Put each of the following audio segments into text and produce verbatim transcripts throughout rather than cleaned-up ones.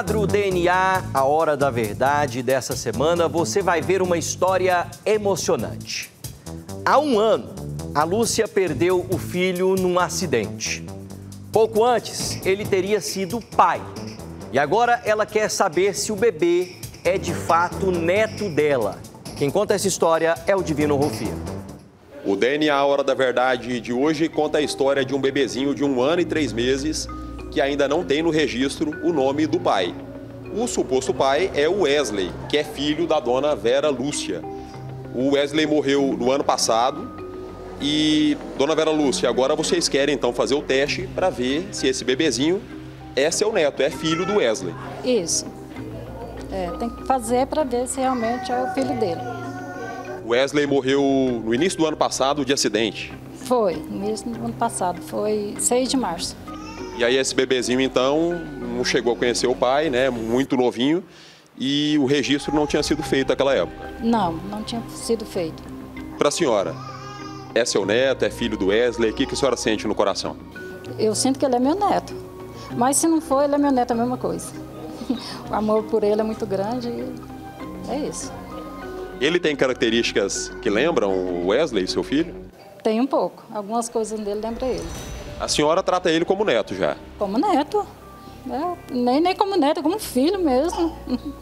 quadro D N A, a hora da verdade dessa semana, você vai ver uma história emocionante. Há um ano, a Lúcia perdeu o filho num acidente. Pouco antes, ele teria sido pai. E agora ela quer saber se o bebê é de fato neto dela. Quem conta essa história é o Divino Rufino. O D N A, a hora da verdade de hoje, conta a história de um bebezinho de um ano e três meses que ainda não tem no registro o nome do pai. O suposto pai é o Wesley, que é filho da dona Vera Lúcia. O Wesley morreu no ano passado e, dona Vera Lúcia, agora vocês querem então fazer o teste para ver se esse bebezinho é seu neto, é filho do Wesley. Isso. É, tem que fazer para ver se realmente é o filho dele. O Wesley morreu no início do ano passado de acidente. Foi, no início do ano passado, foi seis de março. E aí esse bebezinho, então, não chegou a conhecer o pai, né, muito novinho, e o registro não tinha sido feito naquela época. Não, não tinha sido feito. Para a senhora, é seu neto, é filho do Wesley, o que, que a senhora sente no coração? Eu sinto que ele é meu neto, mas se não for, ele é meu neto, é a mesma coisa. O amor por ele é muito grande e é isso. Ele tem características que lembram o Wesley, seu filho? Tem um pouco, algumas coisas dele lembram ele. A senhora trata ele como neto já? Como neto, é, nem, nem como neto, como filho mesmo.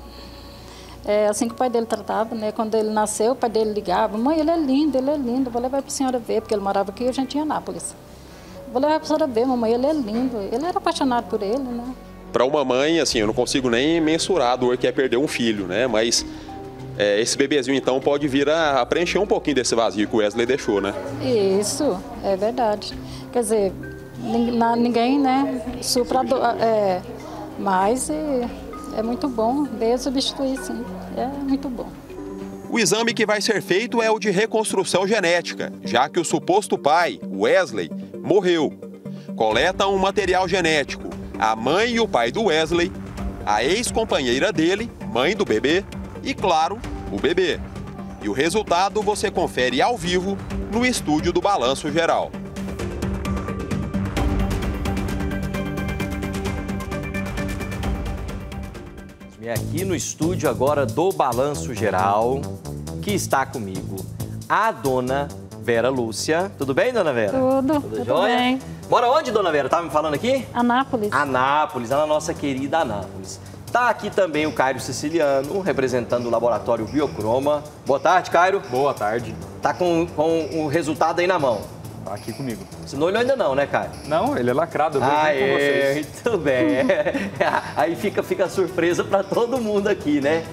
É assim que o pai dele tratava, né? Quando ele nasceu, o pai dele ligava: mãe, ele é lindo, ele é lindo, vou levar para a senhora ver, porque ele morava aqui e a gente ia em Anápolis. Vou levar para a senhora ver, mamãe, ele é lindo. Ele era apaixonado por ele, né? Para uma mãe, assim, eu não consigo nem mensurar a dor que é perder um filho, né? Mas é, esse bebezinho, então, pode vir a, a preencher um pouquinho desse vazio que o Wesley deixou, né? Isso, é verdade. Quer dizer, ninguém, né, supra a dor, é, mas é, é muito bom ver substituir, sim. É muito bom. O exame que vai ser feito é o de reconstrução genética, já que o suposto pai, Wesley, morreu. Coleta um material genético. A mãe e o pai do Wesley, a ex-companheira dele, mãe do bebê, e, claro, o bebê. E o resultado você confere ao vivo no estúdio do Balanço Geral. E aqui no estúdio agora do Balanço Geral, que está comigo a dona Vera Lúcia. Tudo bem, dona Vera? Tudo, tudo, tudo bem. Bora onde, dona Vera? Tava me falando aqui? Anápolis. Anápolis, a nossa querida Anápolis. Tá aqui também o Cairo Siciliano, representando o laboratório Biocroma. Boa tarde, Cairo. Boa tarde. Tá com, com o resultado aí na mão. Tá aqui comigo. Você não olhou ainda não, né, Cairo? Não, ele é lacrado, eu vou ah, vir com é, vocês. Muito bem. Aí fica, fica surpresa para todo mundo aqui, né?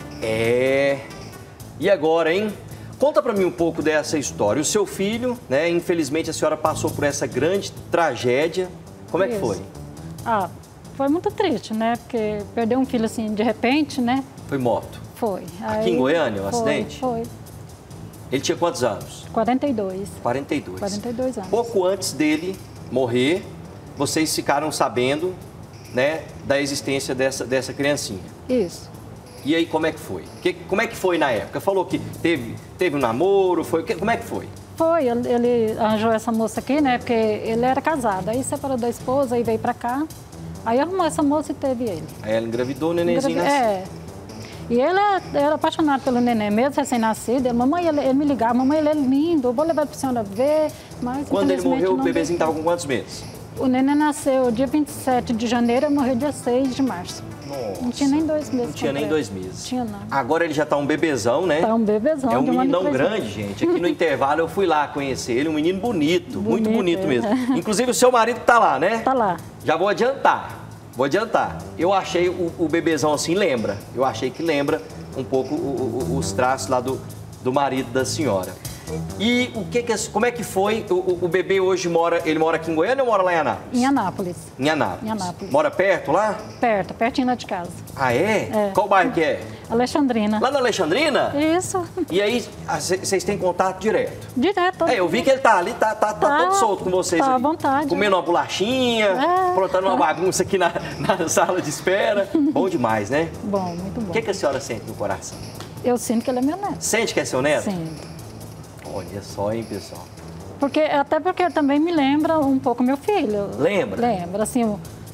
É... E agora, hein? Conta para mim um pouco dessa história. O seu filho, né? Infelizmente a senhora passou por essa grande tragédia. Como é que foi? Ah, foi muito triste, né? Porque perder um filho assim de repente, né? Foi morto? Foi. Aqui Aí, em Goiânia, o foi, acidente? Foi. Ele tinha quantos anos? quarenta e dois. quarenta e dois. quarenta e dois anos. Pouco antes dele morrer, vocês ficaram sabendo, né, da existência dessa, dessa criancinha. Isso. E aí, como é que foi? Que, como é que foi na época? Falou que teve, teve um namoro, foi, que, como é que foi? Foi, ele, ele arranjou essa moça aqui, né, porque ele era casado. Aí separou da esposa e veio pra cá. Aí arrumou essa moça e teve ele. Aí ela engravidou, o nenenzinho Engravi... nasceu. É. E ele era apaixonado pelo neném, mesmo recém-nascido. Mamãe, ele, ele me ligava, mamãe, ele é lindo, eu vou levar pra senhora ver. Mas, quando ele morreu, o não bebezinho veio. estava com quantos meses? O neném nasceu dia vinte e sete de janeiro e morreu dia seis de março. Nossa. Não tinha nem dois meses. Não tinha nem dois meses. Tinha não. Agora ele já tá um bebezão, né? Tá um bebezão. É um de um meninão ano e três grande, anos. gente. Aqui no intervalo eu fui lá conhecer ele, um menino bonito, bonito muito bonito é. mesmo. Inclusive o seu marido tá lá, né? Tá lá. Já vou adiantar, vou adiantar. Eu achei o, o bebezão assim, lembra. Eu achei que lembra um pouco o, o, os traços lá do, do marido da senhora. E o que, que como é que foi? O, o bebê hoje mora, ele mora aqui em Goiânia ou mora lá em Anápolis? Em Anápolis. Em Anápolis. Em Anápolis. Mora perto lá? Perto, pertinho lá de casa. Ah, é? É. Qual bairro que é? Alexandrina. Lá na Alexandrina? Isso. E aí, vocês têm contato direto? Direto. É, eu vi que ele tá ali, tá, tá, tá, Tá, todo solto com vocês tá à ali. vontade. Comendo uma bolachinha, É. aprontando uma bagunça aqui na, na sala de espera. Bom demais, né? Bom, muito bom. O que, que a senhora sente no coração? Eu sinto que ele é meu neto. Sente que é seu neto? Sim. Olha só, hein, pessoal. Porque, até porque também me lembra um pouco meu filho. Lembra? Lembra, assim, o,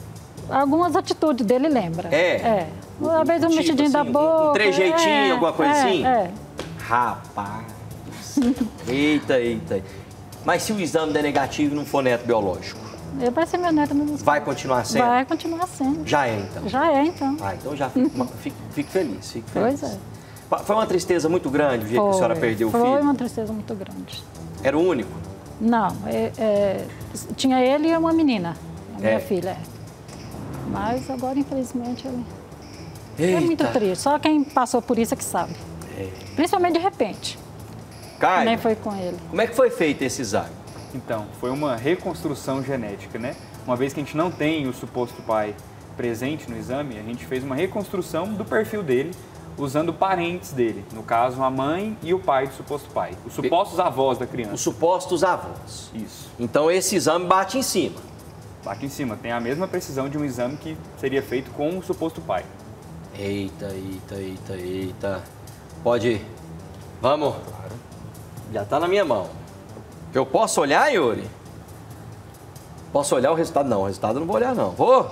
Algumas atitudes dele lembra. É? É. Às vezes um Tipo mexidinho assim, da um- boca. um trejeitinho, é, alguma coisa é, assim? É. Rapaz. Eita, eita. Mas se o exame der negativo e não for neto biológico? Ele vai ser meu neto mesmo. Vai continuar sendo? Vai continuar sendo. Já é, então? Já é, então. Ah, então já fico, uma- fico- fico feliz, fico feliz. Pois é. Pa- Foi uma tristeza muito grande o dia que a senhora perdeu o Foi filho? uma tristeza muito grande. Era o único? Não, é- é, tinha ele e uma menina, a minha É. filha. é. Mas agora, infelizmente, ele Eita. é muito triste. Só quem passou por isso é que sabe. Principalmente de repente. Caio, Nem foi com ele. como é que foi feito esse exame? Então, foi uma reconstrução genética, né? Uma vez que a gente não tem o suposto pai presente no exame, a gente fez uma reconstrução do perfil dele, usando parentes dele. No caso, a mãe e o pai do suposto pai. Os supostos avós da criança. Os supostos avós. Isso. Então esse exame bate em cima. Aqui em cima, tem a mesma precisão de um exame que seria feito com o suposto pai. Eita, eita, eita, eita. Pode ir. Vamos. Claro. Já tá na minha mão. Eu posso olhar, Yuri? Posso olhar o resultado? Não, o resultado eu não vou olhar, não. Vou?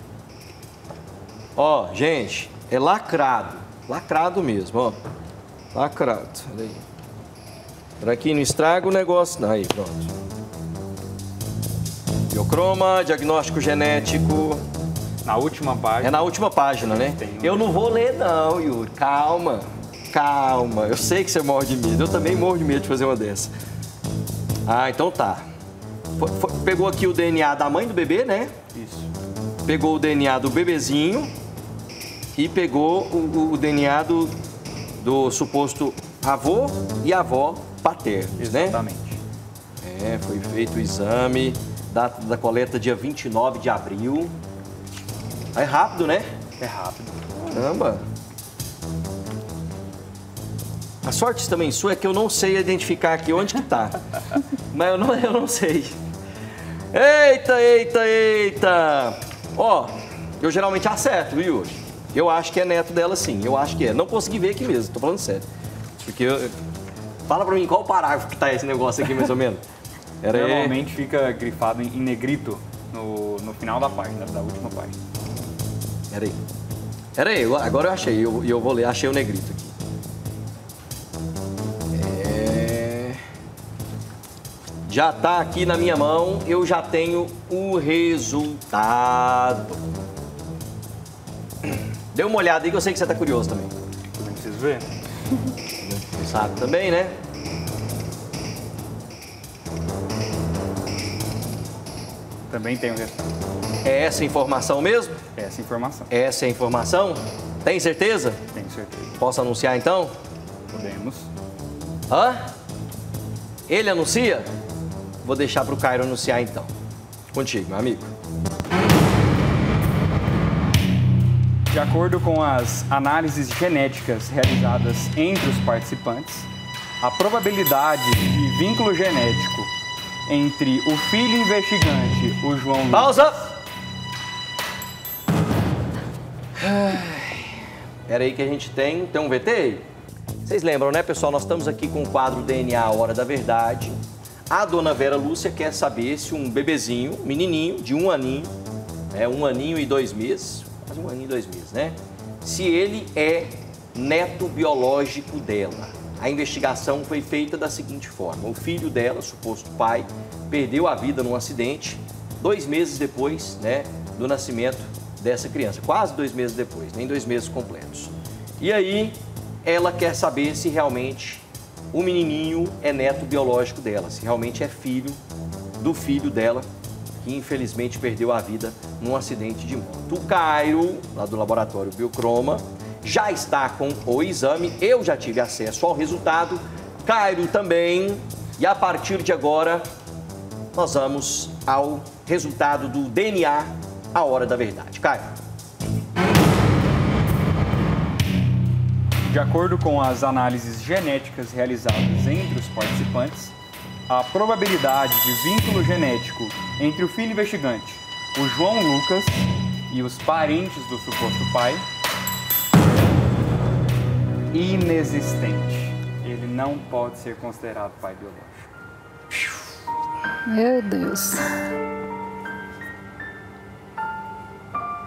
Ó, gente, é lacrado. Lacrado mesmo, ó. Lacrado. Olha aí. Por aqui não estraga o negócio. Não, aí, pronto. Biocroma, diagnóstico genético. Na última página. É na última página, né? Tem um- Eu não vou ler, não, Yuri. Calma. Calma. Eu sei que você morre de medo. Eu também morro de medo de fazer uma dessa. Ah, então tá. Foi- foi- pegou aqui o D N A da mãe do bebê, né? Isso. Pegou o D N A do bebezinho e pegou o, o D N A do, do suposto avô e avó paternos, né? Exatamente. É, foi feito o exame, data da coleta dia vinte e nove de abril. É rápido, né? É rápido. Caramba! A sorte também sua é que eu não sei identificar aqui onde que tá. Mas eu não, eu não sei. Eita, eita, eita! Ó, eu geralmente acerto, viu, Yuri? Eu acho que é neto dela, sim. Eu acho que é. Não consegui ver aqui mesmo, tô falando sério. Porque eu... Fala pra mim qual parágrafo que tá esse negócio aqui, mais ou menos. Era aí. Normalmente fica grifado em em negrito no, no final da página, da última página. Era aí. Era aí, eu- agora eu achei, e eu, eu vou ler, achei o negrito aqui. É... Já tá aqui na minha mão, eu já tenho o resultado. Dê uma olhada aí que eu sei que você tá curioso também. Também preciso ver. Sabe também, né? Também tem o restante. É essa a informação mesmo? Essa informação. Essa é a informação? Tem certeza? Tenho certeza. Posso anunciar então? Podemos. Hã? Ele anuncia? Vou deixar pro Cairo anunciar então. Contigo, meu amigo. De acordo com as análises genéticas realizadas entre os participantes, a probabilidade de vínculo genético entre o filho investigante, o João Lucas... Pausa! Era aí que a gente tem, tem um V T aí? Vocês lembram, né, pessoal? Nós estamos aqui com o quadro D N A A Hora da Verdade. A dona Vera Lúcia quer saber se um bebezinho, menininho, de um aninho, é um aninho e dois meses, quase um aninho e dois meses, né? Se ele é neto biológico dela. A investigação foi feita da seguinte forma: o filho dela, suposto pai, perdeu a vida num acidente dois meses depois, né, do nascimento dessa criança, quase dois meses depois, nem dois meses completos. E aí, ela quer saber se realmente o menininho é neto biológico dela, se realmente é filho do filho dela, que infelizmente perdeu a vida num acidente de moto. O Cairo, lá do laboratório Biocroma, já está com o exame, eu já tive acesso ao resultado, Cairo também, e a partir de agora, nós vamos ao resultado do D N A A Hora da Verdade. Cairo. De acordo com as análises genéticas realizadas entre os participantes, a probabilidade de vínculo genético entre o filho investigante, o João Lucas, e os parentes do suposto pai é inexistente. Ele não pode ser considerado pai biológico. Meu Deus.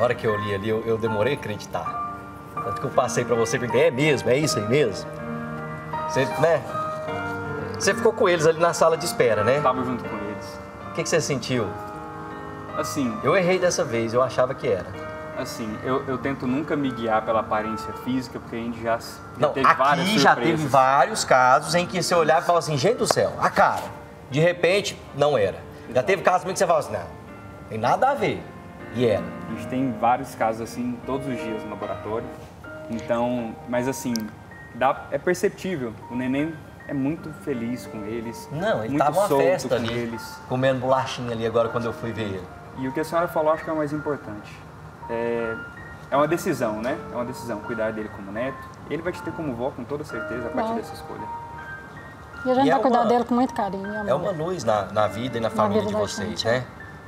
Na hora que eu li ali, eu, eu demorei a acreditar. Tanto que eu passei pra você, porque é mesmo, é isso aí mesmo. Você, né? Você ficou com eles ali na sala de espera, né? Tava junto com eles. O que, que você sentiu? Assim... Eu errei dessa vez, eu achava que era. Assim, eu, eu tento nunca me guiar pela aparência física, porque a gente já, já Não, teve aqui várias surpresas. já teve vários casos em que você olhava e falava assim, gente do céu, a cara. De repente, não era. Já teve casos que você falava assim, não, tem nada a ver. E era. A gente tem vários casos assim, todos os dias no laboratório. Então, mas assim, dá, é perceptível. O neném é muito feliz com eles. Não, ele muito tava uma solto festa com ali, eles. comendo bolachinha ali agora quando eu fui ver ele. E o que a senhora falou, acho que é o mais importante. É, é uma decisão, né? É uma decisão, cuidar dele como neto. Ele vai te ter como vó, com toda certeza, a partir Vai. dessa escolha. E a gente E é vai cuidar uma- dele com muito carinho, amor. É uma luz na, na vida e na família vida de da vocês, gente, né?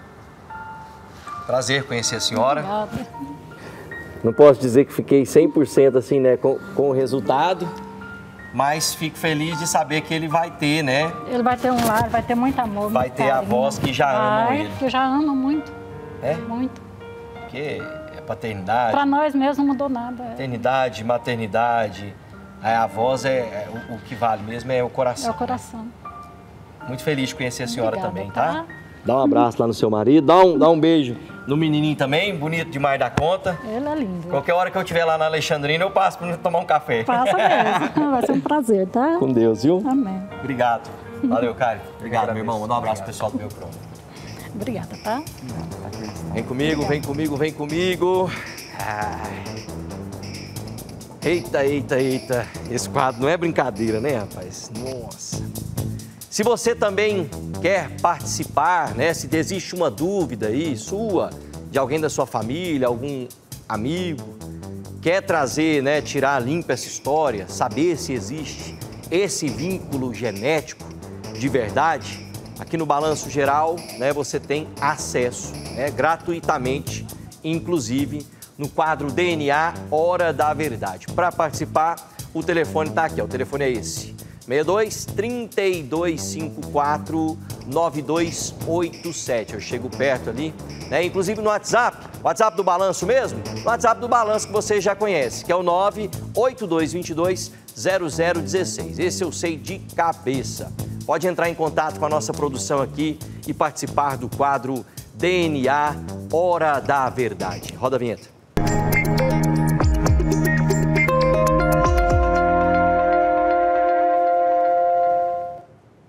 Prazer conhecer a senhora. Obrigada. Não posso dizer que fiquei cem por cento assim, né, com, com o resultado, mas fico feliz de saber que ele vai ter, né? Ele vai ter um lar, vai ter muito amor, Vai muito ter carinho. avós que já amam Vai, ele. que já amam muito, É? muito. Porque é paternidade, Pra nós mesmo não mudou nada. é. paternidade, maternidade, a voz é, é o, o que vale mesmo é o É coração. o coração. Muito feliz de conhecer a senhora Obrigada, também, tá? tá? Dá um abraço lá no seu marido, dá um, dá um beijo no menininho também, bonito demais da conta. Ele é lindo. Qualquer hora que eu estiver lá na Alexandrina, eu passo para tomar um café. Passa mesmo. Vai ser um prazer, tá? Com Deus, viu? Amém. Obrigado. Valeu, Caio. Obrigado, meu irmão. Manda um abraço pro pessoal do meu pronto. Obrigada, tá? Vem comigo, vem comigo, vem comigo. Ai. Eita, eita, eita. Esse quadro não é brincadeira, né, rapaz? Nossa. Se você também quer participar, né? Se existe uma dúvida aí sua, de alguém da sua família, algum amigo, quer trazer, né? Tirar limpa essa história, saber se existe esse vínculo genético de verdade, aqui no Balanço Geral, né? Você tem acesso, né? Gratuitamente, inclusive, no quadro D N A Hora da Verdade. Para participar, o telefone está aqui, ó, o telefone é esse. seis dois, três dois cinco quatro, nove dois oito sete. Eu chego perto ali, né? Inclusive no WhatsApp, WhatsApp do Balanço mesmo, no WhatsApp do Balanço que você já conhece, que é o nove oito dois dois dois, zero zero um seis. Esse eu sei de cabeça. Pode entrar em contato com a nossa produção aqui e participar do quadro D N A Hora da Verdade. Roda a vinheta.